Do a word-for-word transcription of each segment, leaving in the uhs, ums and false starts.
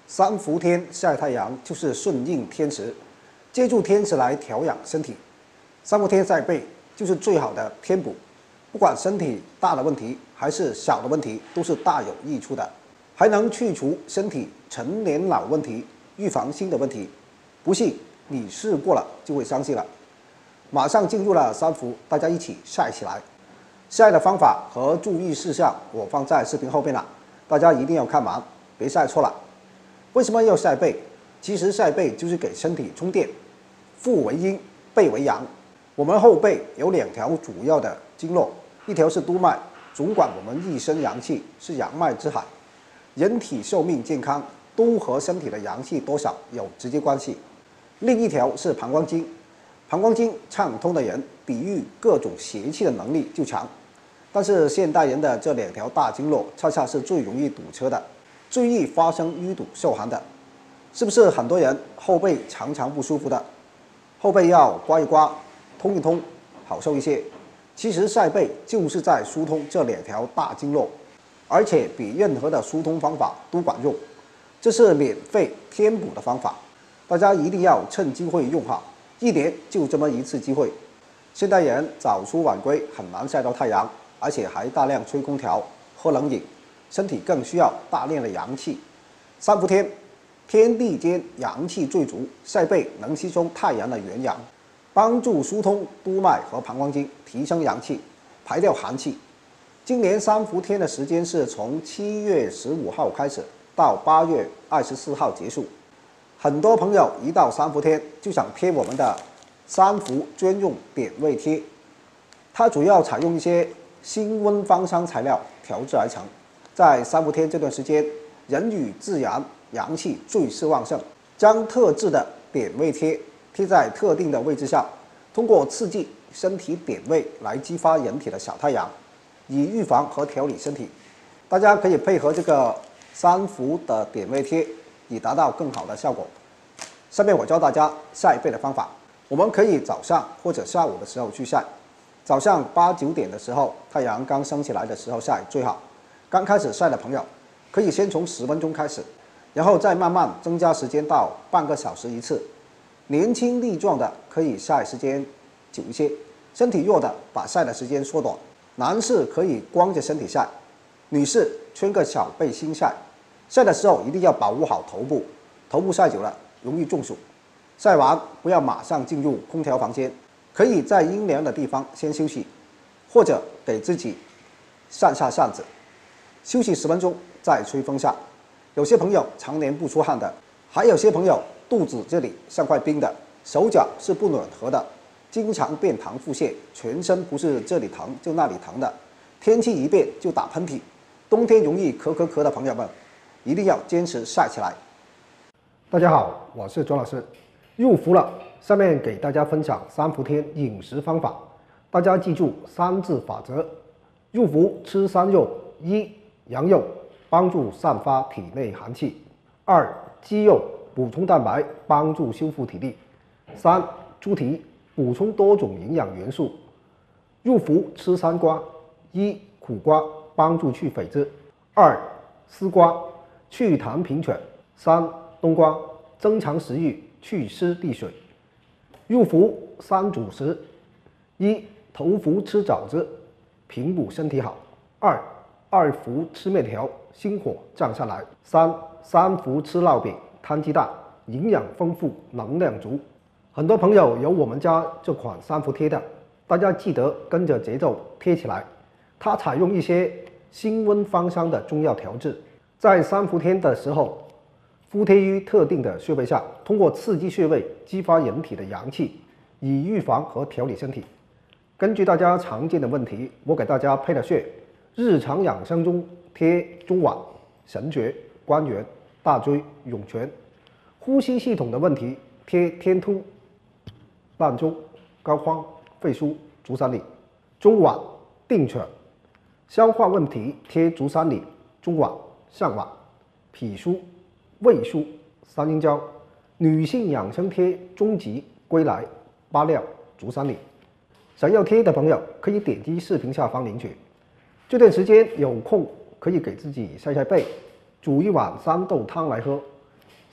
三伏天晒太阳就是顺应天时，借助天时来调养身体。三伏天晒背就是最好的添补，不管身体大的问题还是小的问题，都是大有益处的，还能去除身体陈年老问题，预防新的问题。不信你试过了就会相信了。马上进入了三伏，大家一起晒起来。晒的方法和注意事项我放在视频后面了，大家一定要看完，别晒错了。为什么要晒背？其实晒背就是给身体充电。腹为阴，背为阳。我们后背有两条主要的经络，一条是督脉，总管我们一身阳气，是阳脉之海。人体寿命健康都和身体的阳气多少有直接关系。另一条是膀胱经，膀胱经畅通的人，抵御各种邪气的能力就强。但是现代人的这两条大经络，恰恰是最容易堵车的。最易发生淤堵受寒的，是不是很多人后背常常不舒服的？后背要刮一刮，通一通，好受一些。其实晒背就是在疏通这两条大经络，而且比任何的疏通方法都管用。这是免费添补的方法，大家一定要趁机会用好，一年就这么一次机会。现代人早出晚归，很难晒到太阳，而且还大量吹空调、喝冷饮。身体更需要大量的阳气。三伏天，天地间阳气最足，晒背能吸收太阳的元阳，帮助疏通督脉和膀胱经，提升阳气，排掉寒气。今年三伏天的时间是从七月十五号开始到八月二十四号结束。很多朋友一到三伏天就想贴我们的三伏专用点位贴，它主要采用一些辛温芳香材料调制而成。在三伏天这段时间，人与自然阳气最是旺盛，将特制的点位贴贴在特定的位置上，通过刺激身体点位来激发人体的小太阳，以预防和调理身体。大家可以配合这个三伏的点位贴，以达到更好的效果。下面我教大家晒背的方法，我们可以早上或者下午的时候去晒。早上八九点的时候，太阳刚升起来的时候晒最好。刚开始晒的朋友，可以先从十分钟开始，然后再慢慢增加时间到半个小时一次。年轻力壮的可以晒时间久一些，身体弱的把晒的时间缩短。男士可以光着身体晒，女士穿个小背心晒。晒的时候一定要保护好头部，头部晒久了容易中暑。晒完不要马上进入空调房间，可以在阴凉的地方先休息，或者给自己扇下扇子。休息十分钟再吹风扇。有些朋友常年不出汗的，还有些朋友肚子这里像块冰的，手脚是不暖和的，经常便溏腹泻，全身不是这里疼就那里疼的，天气一变就打喷嚏，冬天容易咳咳咳的朋友们，一定要坚持晒起来。大家好，我是庄老师。入伏了，下面给大家分享三伏天饮食方法，大家记住三字法则：入伏吃三肉，一羊肉帮助散发体内寒气，二鸡肉补充蛋白，帮助修复体力，三猪蹄补充多种营养元素。入伏吃三瓜：一苦瓜帮助去痱子，二丝瓜祛痰平喘，三冬瓜增强食欲，祛湿利水。入伏三主食：一头伏吃枣子，平补身体好；二二伏吃面条，心火降下来；三三伏吃烙饼、摊鸡蛋，营养丰富，能量足。很多朋友有我们家这款三伏贴的，大家记得跟着节奏贴起来。它采用一些辛温芳香的中药调制，在三伏天的时候敷贴于特定的穴位上，通过刺激穴位激发人体的阳气，以预防和调理身体。根据大家常见的问题，我给大家配了穴。日常养生中贴中脘、神阙、关元、大椎、涌泉；呼吸系统的问题贴天突、膻中、膏肓、肺腧、足三里；中脘、定犬；消化问题贴足三里、中脘、上脘；脾腧、胃腧、三阴交；女性养生贴中极、归来、八髎、足三里。想要贴的朋友可以点击视频下方领取。这段时间有空可以给自己晒晒背，煮一碗三豆汤来喝，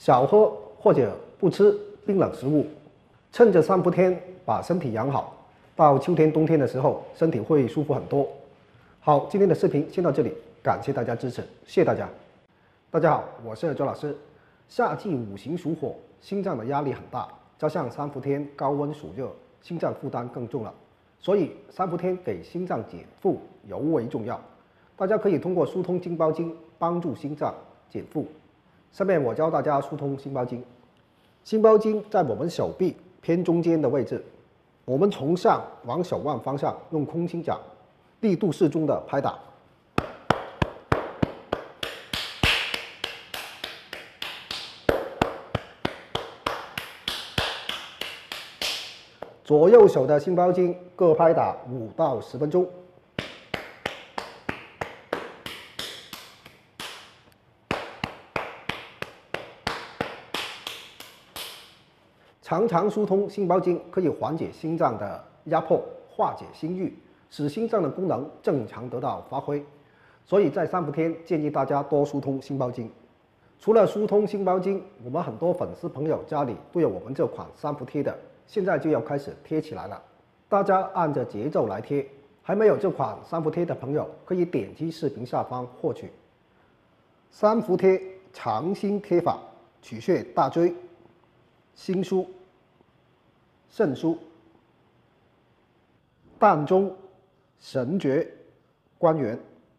少喝或者不吃冰冷食物，趁着三伏天把身体养好，到秋天冬天的时候身体会舒服很多。好，今天的视频先到这里，感谢大家支持，谢谢大家。大家好，我是周老师。夏季五行属火，心脏的压力很大，加上三伏天高温暑热，心脏负担更重了，所以三伏天给心脏减负尤为重要。大家可以通过疏通心包经帮助心脏减负。下面我教大家疏通心包经。心包经在我们手臂偏中间的位置，我们从上往手腕方向用空心掌力度适中的拍打。左右手的心包经各拍打五到十分钟。常常疏通心包经，可以缓解心脏的压迫，化解心郁，使心脏的功能正常得到发挥。所以在三伏天建议大家多疏通心包经。除了疏通心包经，我们很多粉丝朋友家里都有我们这款三伏贴的，现在就要开始贴起来了。大家按着节奏来贴，还没有这款三伏贴的朋友，可以点击视频下方获取。三伏贴长心贴法，取穴大椎、心腧、肾腧、膻中、神阙、关元。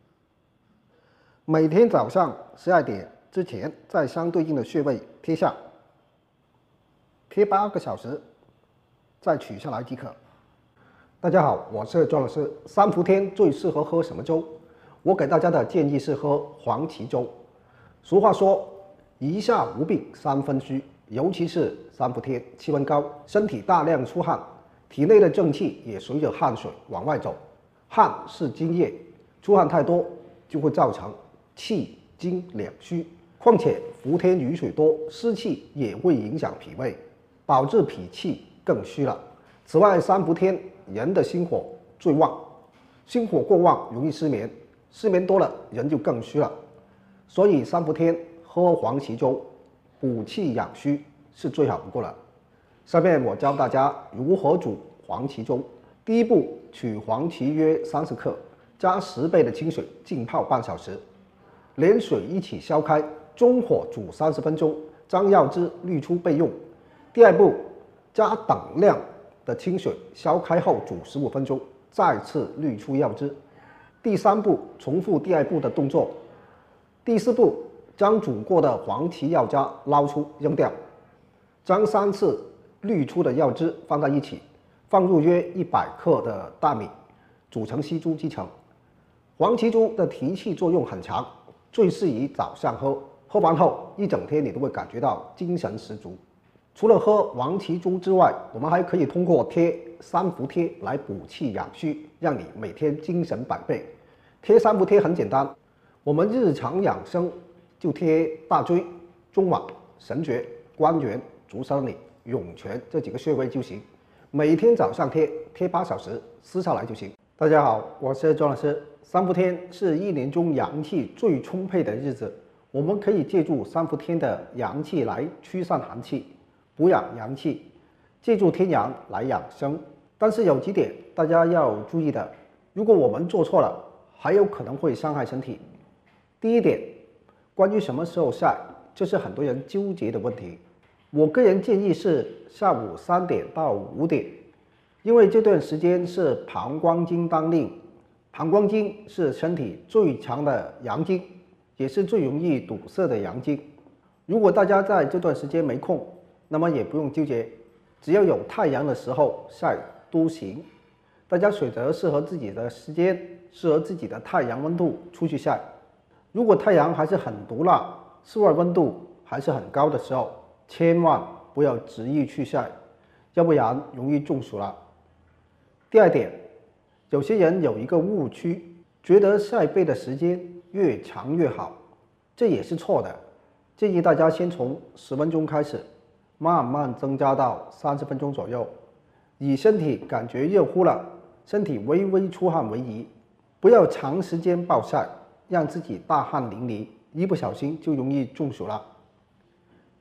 每天早上十二点之前，在相对应的穴位贴下，贴八个小时，再取下来即可。大家好，我是庄老师。三伏天最适合喝什么粥？我给大家的建议是喝黄芪粥。俗话说，一下无病三分虚。尤其是三伏天，气温高，身体大量出汗，体内的正气也随着汗水往外走。汗是津液，出汗太多就会造成气经两虚。况且伏天雨水多，湿气也会影响脾胃，导致脾气更虚了。此外，三伏天人的心火最旺，心火过旺容易失眠，失眠多了人就更虚了。所以三伏天喝黄芪粥，补气养虚是最好不过了。下面我教大家如何煮黄芪粥。第一步，取黄芪约三十克，加十倍的清水浸泡半小时，连水一起烧开，中火煮三十分钟，将药汁滤出备用。第二步，加等量的清水烧开后煮十五分钟，再次滤出药汁。第三步，重复第二步的动作。第四步，将煮过的黄芪药渣捞出扔掉，将三次滤出的药汁放在一起，放入约一百克的大米，煮成稀粥即成。黄芪粥的提气作用很强，最适宜早上喝，喝完后一整天你都会感觉到精神十足。除了喝黄芪粥之外，我们还可以通过贴三伏贴来补气养虚，让你每天精神百倍。贴三伏贴很简单，我们日常养生就贴大椎、中脘、神阙、关元、足三里、涌泉这几个穴位就行。每天早上贴，贴八小时，撕下来就行。大家好，我是庄老师。三伏天是一年中阳气最充沛的日子，我们可以借助三伏天的阳气来驱散寒气，补养阳气，借助天阳来养生。但是有几点大家要注意的，如果我们做错了，还有可能会伤害身体。第一点，关于什么时候晒，这是很多人纠结的问题。我个人建议是下午三点到五点，因为这段时间是膀胱经当令，膀胱经是身体最强的阳经，也是最容易堵塞的阳经。如果大家在这段时间没空，那么也不用纠结，只要有太阳的时候晒都行。大家选择适合自己的时间，适合自己的太阳温度出去晒。如果太阳还是很毒辣，室外温度还是很高的时候，千万不要执意去晒，要不然容易中暑了。第二点，有些人有一个误区，觉得晒背的时间越长越好，这也是错的。建议大家先从十分钟开始，慢慢增加到三十分钟左右，以身体感觉热乎了，身体微微出汗为宜，不要长时间暴晒，让自己大汗淋漓，一不小心就容易中暑了。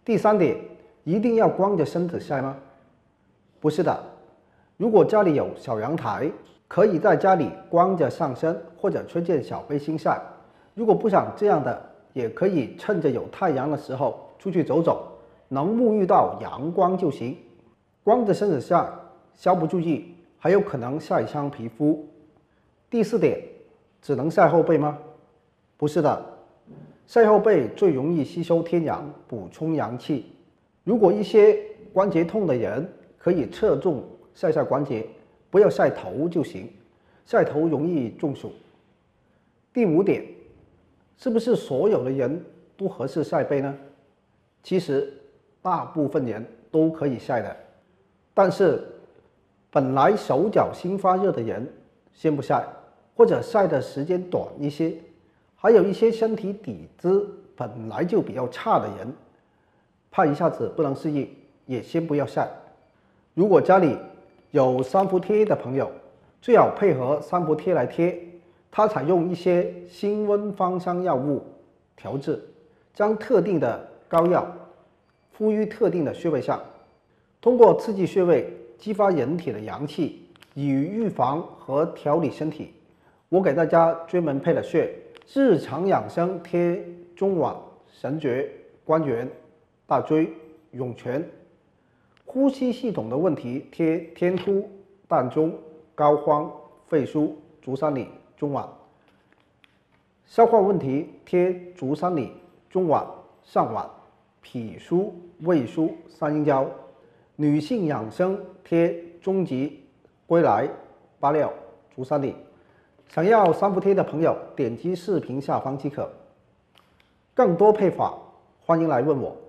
第三点，一定要光着身子晒吗？不是的，如果家里有小阳台，可以在家里光着上身或者吹件小背心晒。如果不想这样的，也可以趁着有太阳的时候出去走走，能沐浴到阳光就行。光着身子晒，稍不注意还有可能晒伤皮肤。第四点，只能晒后背吗？不是的，晒后背最容易吸收天阳，补充阳气。如果一些关节痛的人，可以侧重晒晒关节，不要晒头就行，晒头容易中暑。第五点，是不是所有的人都合适晒背呢？其实大部分人都可以晒的，但是本来手脚心发热的人先不晒，或者晒的时间短一些，还有一些身体底子本来就比较差的人，怕一下子不能适应，也先不要晒。如果家里有三伏贴的朋友，最好配合三伏贴来贴，它采用一些辛温芳香药物调制，将特定的膏药敷于特定的穴位上，通过刺激穴位激发人体的阳气，以预防和调理身体。我给大家专门配了穴，日常养生贴中脘、神阙、关元、大椎、涌泉；呼吸系统的问题贴天突、膻中、膏肓、肺腧、足三里、中脘；消化问题贴足三里、中脘、上脘、脾腧、胃腧、三阴交；女性养生贴中极、归来、八髎、足三里。想要三伏贴的朋友，点击视频下方即可。更多配法，欢迎来问我。